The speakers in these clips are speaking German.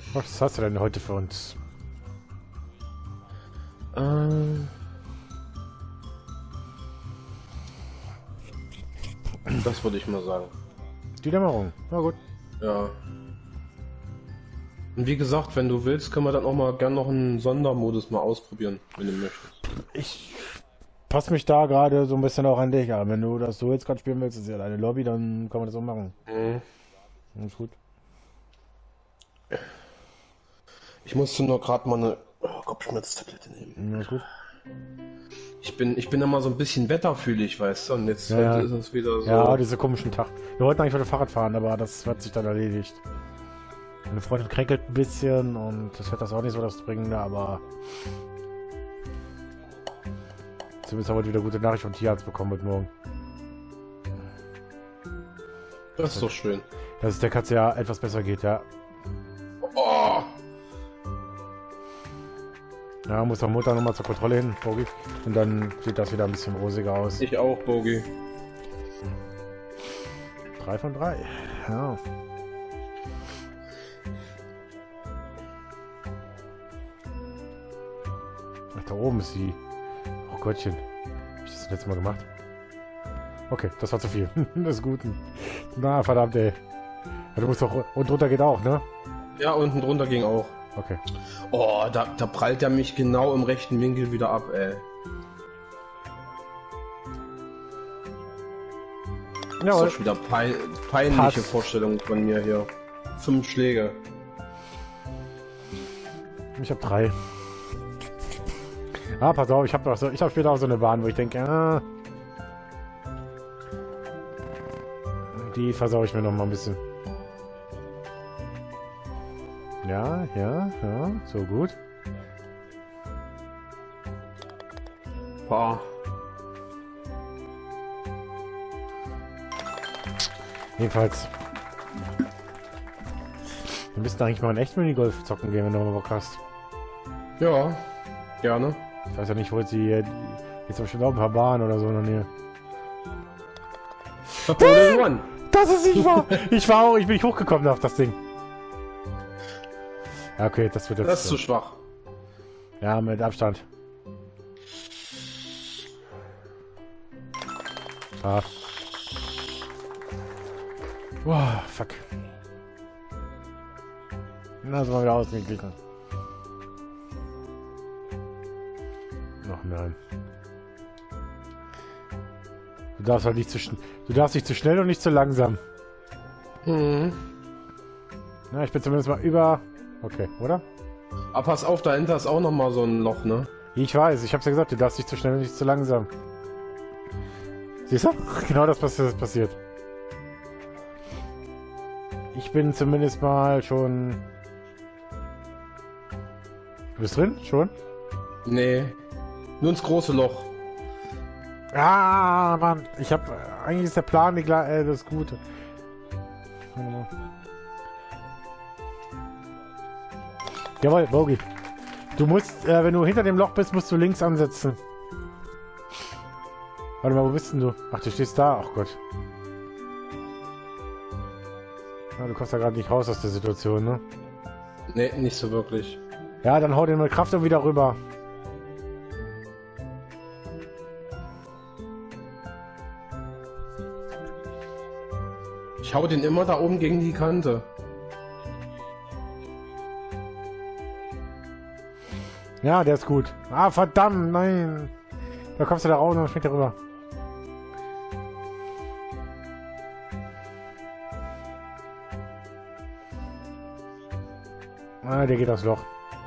Was hast du denn heute für uns? Das würde ich mal sagen. Die Dämmerung. Na gut. Ja. Und wie gesagt, wenn du willst, können wir dann auch mal gern noch einen Sondermodus mal ausprobieren, wenn du möchtest. Ich passe mich da gerade so ein bisschen auch an dich an. Wenn du das so jetzt gerade spielen willst, ist ja deine Lobby, dann kann man das auch machen. Mhm. Alles gut. Ich musste nur gerade mal eine Kopfschmerztablette nehmen. Alles gut. Ich bin immer so ein bisschen wetterfühlig, weißt du, und jetzt Ja, heute ja. ist es wieder so. Ja, diese komischen Tag. Wir wollten eigentlich heute Fahrrad fahren, aber das hat sich dann erledigt. Meine Freundin kränkelt ein bisschen und das wird das auch nicht so das Dringende, aber zumindest haben wir heute wieder gute Nachricht vom Tierarzt bekommen heute Morgen. Das ist doch schön. Dass es der Katze ja etwas besser geht, ja. Oh! Ja, muss der Mutter nochmal zur Kontrolle hin, Bogi. Und dann sieht das wieder ein bisschen rosiger aus. Ich auch, Bogi. 3 von 3. Ja. Ach, da oben ist sie. Oh Gottchen. Hab ich das letzte Mal gemacht? Okay, das war zu viel. Das ist gut. Na, verdammt, ey. Ja, du musst doch... Und runter geht auch, ne? Ja, unten drunter ging auch. Okay. Oh, da prallt er mich genau im rechten Winkel wieder ab, ey. Das ist Jawohl. doch schon wieder peinliche Pass. Vorstellung von mir hier. 5 Schläge. Ich habe 3. Ah, pass auf, ich habe später auch so eine Bahn, wo ich denke, die versau ich mir noch mal ein bisschen. Ja, so gut. Boah. Jedenfalls. Wir müssten eigentlich mal in echt Minigolf zocken gehen, wenn du mal Bock hast. Ja, gerne. Ich weiß ja nicht, wo sie jetzt bestimmt auch ein paar Bahnen oder so in der Nähe. Hole in One. Das ist nicht wahr! Ich bin nicht hochgekommen auf das Ding. Ja, okay, das wird jetzt. Das ist zu schwach. Ja, mit Abstand. Ah. Wow, fuck. Na, sind wir wieder ausgeglichen. Ach nein. Du darfst halt nicht du darfst nicht zu schnell und nicht zu langsam. Mhm. Na, ich bin zumindest mal über... Okay, oder? Aber pass auf, dahinter ist auch noch mal so ein Loch, ne? Ich weiß, ich hab's ja gesagt, du darfst nicht zu schnell und nicht zu langsam. Siehst du? Genau das passiert. Ich bin zumindest mal schon... Du bist drin? Schon? Nee. Nur ins große Loch. Ah, Mann. Ich hab... Eigentlich ist der Plan das Gute. Warte mal. Jawohl, Bogi. Du musst, wenn du hinter dem Loch bist, musst du links ansetzen. Warte mal, wo bist denn du? Ach, du stehst da. Ach Gott. Ja, du kommst da gerade nicht raus aus der Situation, ne? Nee, nicht so wirklich. Ja, dann hau den mit Kraft und wieder rüber. Ich hau den immer da oben gegen die Kante. Ja, der ist gut. Ah, verdammt, nein. Da kommst du da raus und dann springt er rüber. Ah, der geht aufs Loch.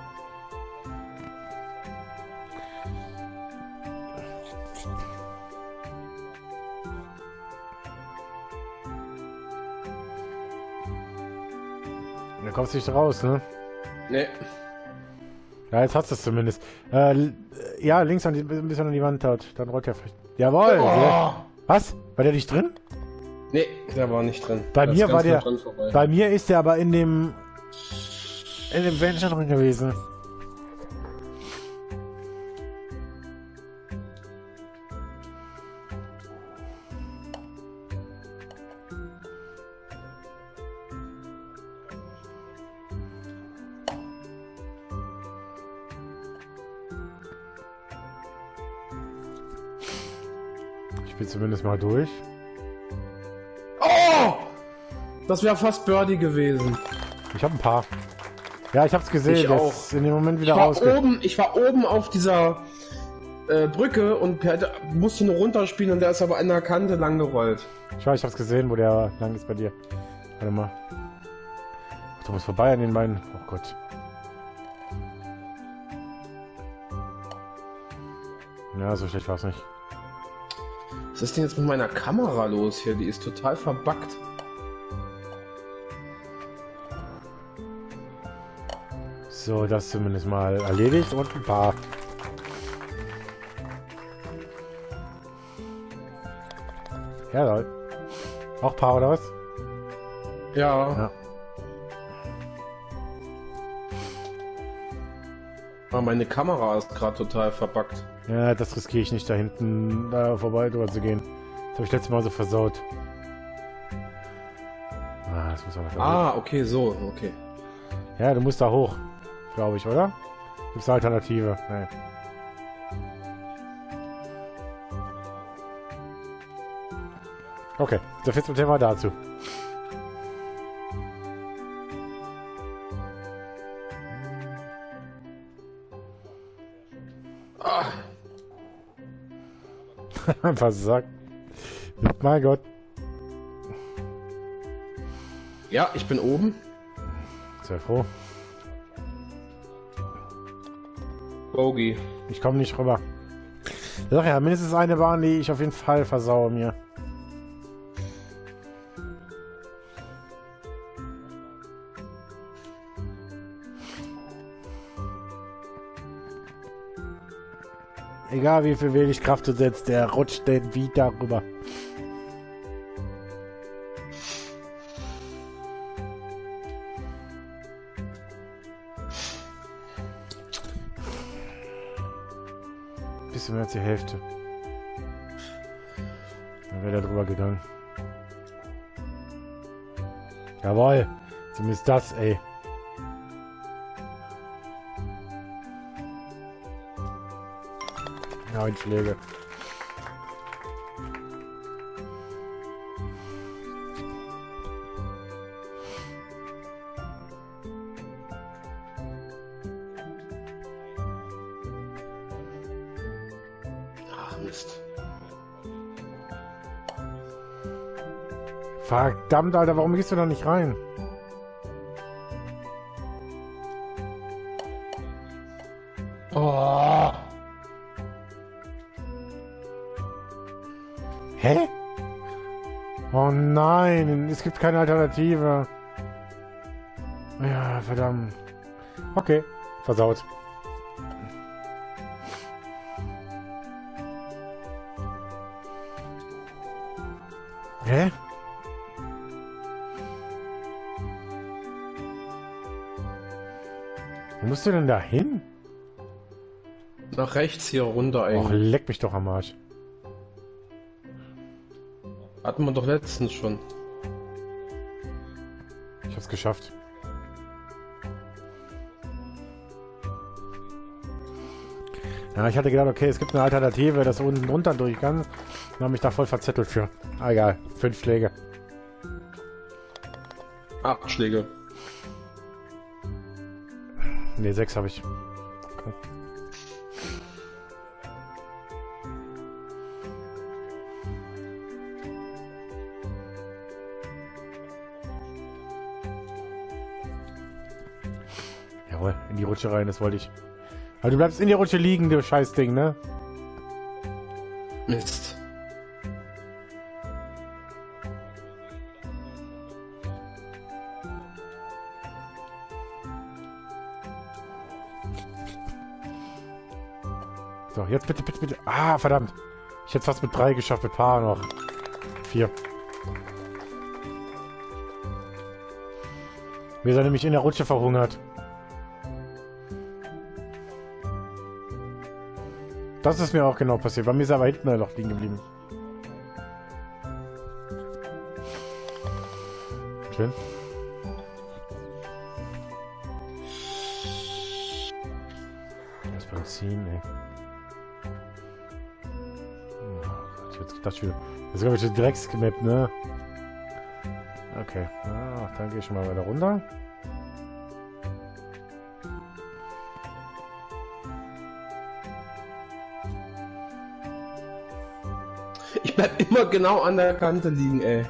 Da kommst du nicht raus, ne? Nee. Ja, jetzt hast du es zumindest. Ja, links ein bisschen an die Wand hat. Dann rollt er vielleicht. Jawohl! Oh. Was? War der nicht drin? Nee, der war nicht drin. Bei Der mir ist war ganz der. knapp dran vorbei. Bei mir ist der aber in dem Venture drin gewesen. bin zumindest mal durch. Oh! Das wäre fast Birdie gewesen. Ich habe ein paar. Ja, ich hab's gesehen. Ich der auch. ist in dem Moment wieder rausgegangen. Ich war oben auf dieser Brücke und musste nur runterspielen und der ist aber an der Kante lang gerollt. Schau, ich hab's gesehen, wo der lang ist bei dir. Warte mal. Ach, du musst vorbei an den beiden. Oh Gott. Ja, so schlecht war's nicht. Was ist denn jetzt mit meiner Kamera los hier? Die ist total verbuggt. So, das zumindest mal erledigt und ein paar. Ja, lol. Auch paar oder was? Ja. Ja. Aber meine Kamera ist gerade total verbuggt. Ja, das riskiere ich nicht, da hinten vorbei drüber zu gehen. Das habe ich letztes Mal so versaut. Ah, das muss aber versuchen. Ah, okay, so, okay. Ja, du musst da hoch, glaube ich, oder? Gibt's eine Alternative? Nein. Okay, so viel zum Thema dazu. Versagt. Mein Gott. Ja, ich bin oben. Sehr froh. Bogey. Ich komme nicht rüber. Doch ja, mindestens eine Bahn, die ich auf jeden Fall versaue mir. Egal wie viel wenig Kraft du setzt, der rutscht den wieder rüber. Bisschen mehr als die Hälfte. Dann wäre der drüber gegangen. Jawohl. Zumindest das, ey. Neun Schläge. Ach, Mist. Verdammt, Alter, warum gehst du da nicht rein? Oh. Hä? Oh nein, es gibt keine Alternative. Ja, verdammt. Okay, versaut. Hä? Wo musst du denn da hin? Nach rechts hier runter Och, eigentlich. leck mich doch am Arsch. Hatten wir doch letztens schon. Ich hab's geschafft. Ja, ich hatte gedacht, okay, es gibt eine Alternative, dass du unten drunter durch kannst. Und habe mich da voll verzettelt für. Ah, egal. 5 Schläge. 8 Schläge. Ne, 6 habe ich. Okay. Jawohl, in die Rutsche rein, das wollte ich. Aber du bleibst in die Rutsche liegen, du Scheißding, ne? Mist. So, jetzt bitte, bitte, bitte. Ah, verdammt. Ich hätte fast mit 3 geschafft, mit Paar noch. 4. Wir sind nämlich in der Rutsche verhungert. Das ist mir auch genau passiert. Bei mir ist er aber hinten noch liegen geblieben. Schön. Das beim Ziehen, ey. Oh Gott, jetzt dachte ich wieder. Das ist, glaube ich, das Drecksmap, ne? Okay. Ah, dann gehe ich mal weiter runter. Ich bleib immer genau an der Kante liegen, ey.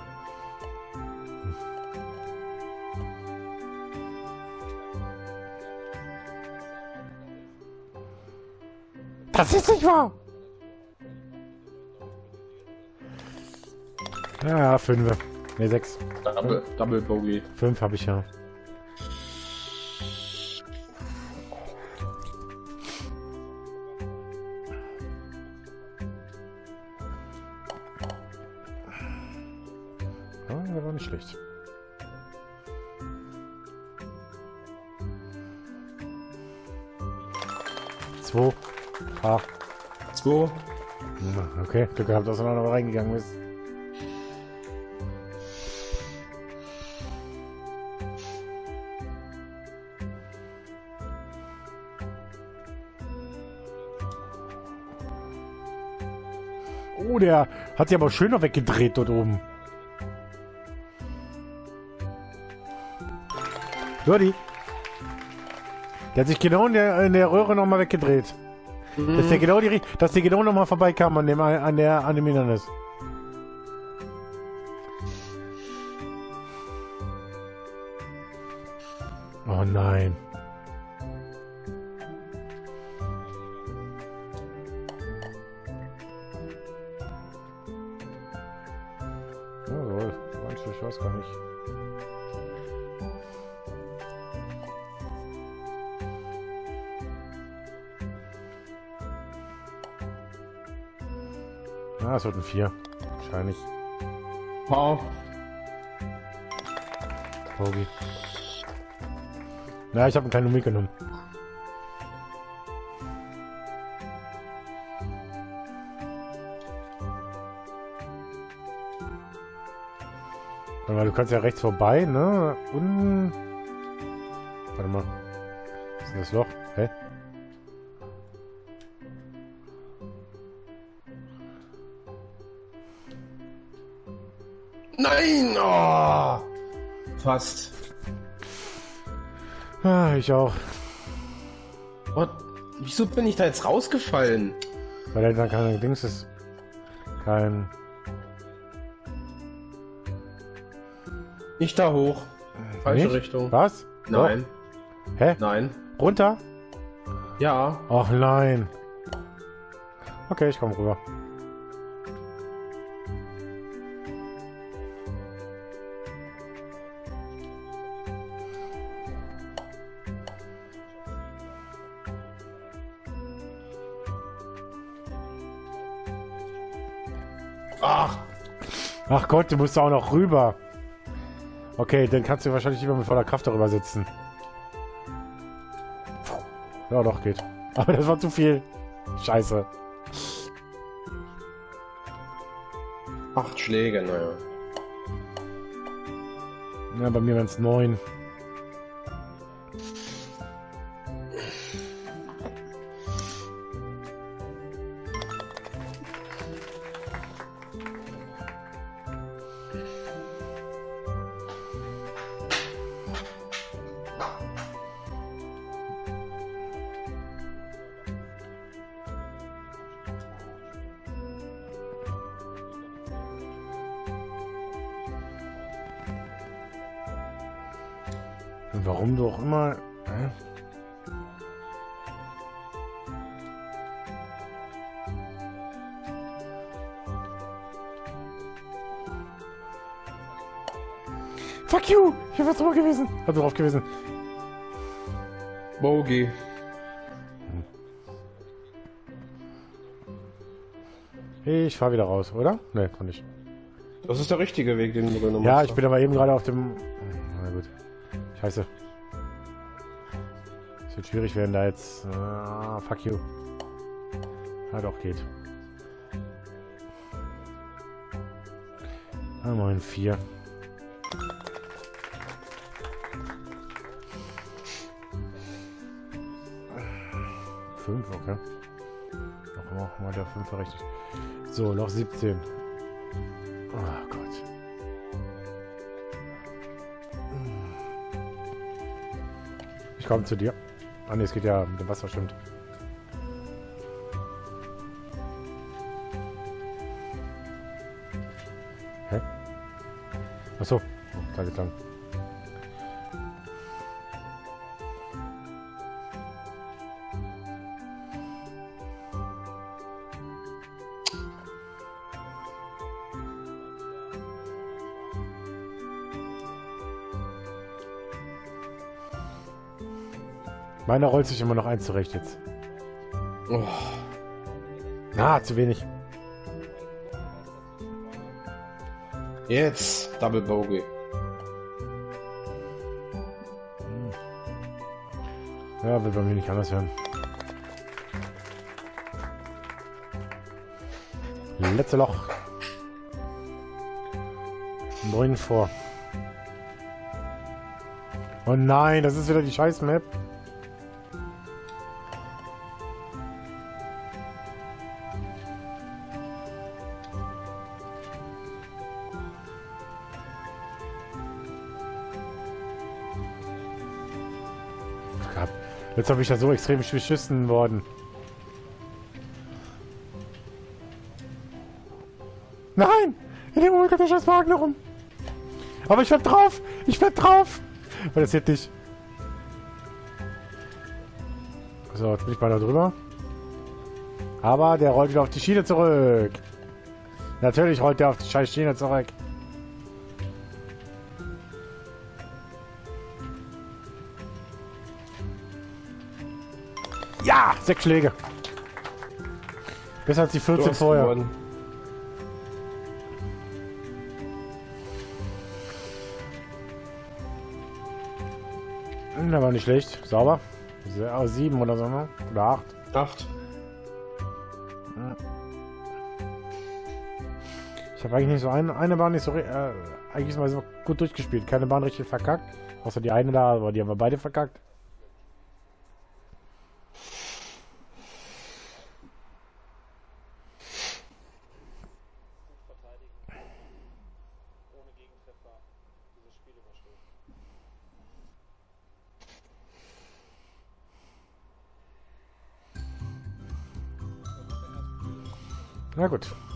Das ist nicht wahr! Ja, 5. Ne, 6. Double Bogey. 5 habe ich ja. Ja, der war nicht schlecht. Zwei. Ah. 2. Okay, Glück gehabt, dass du noch reingegangen bist. Oh, der hat sich aber schöner weggedreht dort oben. Lodi. Der hat sich genau in der Röhre nochmal weggedreht. Dass der genau nochmal vorbeikam an dem Hindernis. Oh nein. Jawohl, ich weiß gar nicht. Ah, es wird ein 4. Wahrscheinlich. Wow. Bogey. Na, ich habe einen kleinen mitgenommen. Warte mal, du kannst ja rechts vorbei, ne? Und... Warte mal. Was ist denn das Loch? Hä? Nein! Oh! Fast. Ah, ich auch. Oh, wieso bin ich da jetzt rausgefallen? Weil er dann kein Dings ist. Kein... Nicht da hoch. Falsche Nicht? Richtung. Was? Nein. Doch. Hä? Nein. Runter? Ja. Ach nein. Okay, ich komme rüber. Ach. Ach Gott, du musst auch noch rüber. Okay, dann kannst du wahrscheinlich lieber mit voller Kraft darüber sitzen. Ja, doch, geht. Aber das war zu viel. Scheiße. 8 Schläge, naja. Ja, bei mir wären es 9. Und warum du auch immer... Hä? Fuck you! Ich hab drauf gewesen. Hat drauf gewesen. Bogey. Ich fahr wieder raus, oder? Ne, kann ich. Das ist der richtige Weg, den du genommen Ja, hast. ich bin aber eben gerade auf dem... Na gut. Scheiße. Es wird schwierig werden da jetzt... fuck you. Ja, doch, geht. Mal ein 4. 5, okay. Noch mal der 5 richtig. So, Loch 17. Oh Gott. Ich komme zu dir. Ah ne, es geht ja mit dem Wasser, stimmt. Hä? Achso. Oh, da geht's lang. Meiner rollt sich immer noch eins zurecht jetzt. Oh. Ah, zu wenig. Jetzt Double Bogey. Ja, will bei mir nicht anders hören. Letzte Loch. 9 vor. Oh nein, das ist wieder die Scheiß-Map. Jetzt habe ich ja so extrem beschissen worden. Nein! In dem Moment kommt der scheiß Wagen rum. Aber ich werd drauf! Ich werd drauf! Weil das jetzt nicht. So, jetzt bin ich mal da drüber. Aber der rollt wieder auf die Schiene zurück. Natürlich rollt der auf die scheiß Schiene zurück. Ja! 6 Schläge. Besser als die 14 vorher. Gewonnen. Der war nicht schlecht. Sauber. 7 oder so, ne? Oder 8. 8. Ich habe eigentlich nicht so eine Bahn nicht so eigentlich mal so gut durchgespielt. Keine Bahn richtig verkackt. Außer die eine da, aber die haben wir beide verkackt. Na gut.